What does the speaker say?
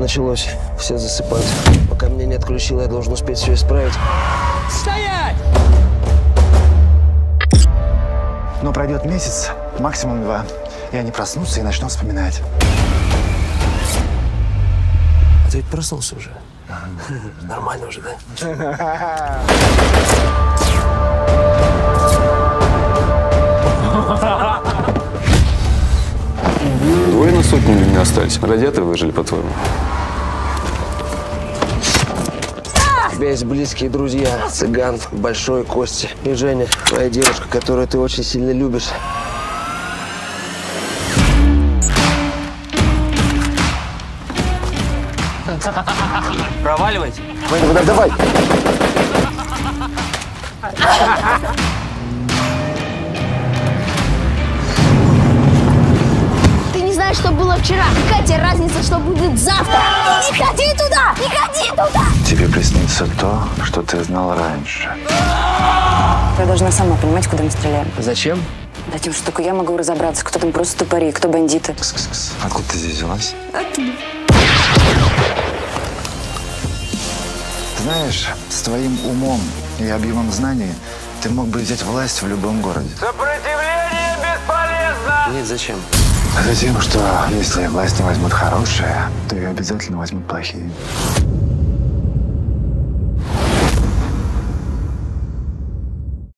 началось. Все засыпают. Пока меня не отключило, я должен успеть все исправить. Стоять! Но пройдет месяц, максимум 2, и они проснутся и начнут вспоминать. А ты ведь проснулся уже. Нормально уже, да? Двое на сотню не остались. Ради этого выжили, по-твоему? У тебя есть близкие друзья. Цыган, Большой, Костя и Женя. Твоя девушка, которую ты очень сильно любишь. Проваливайте. Давай! Ты не знаешь, что было вчера. Какая тебе разница, что будет завтра? Не ходи туда! Не ходи туда! Тебе приснится то, что ты знал раньше. Я должна сама понимать, куда мы стреляем. Зачем? Да тем, что только я могу разобраться, кто там просто тупари, кто бандиты. Откуда ты здесь взялась? Знаешь, с твоим умом и объемом знаний ты мог бы взять власть в любом городе. Сопротивление бесполезно! Нет, зачем? А затем, что если власть не возьмут хорошие, то ее обязательно возьмут плохие.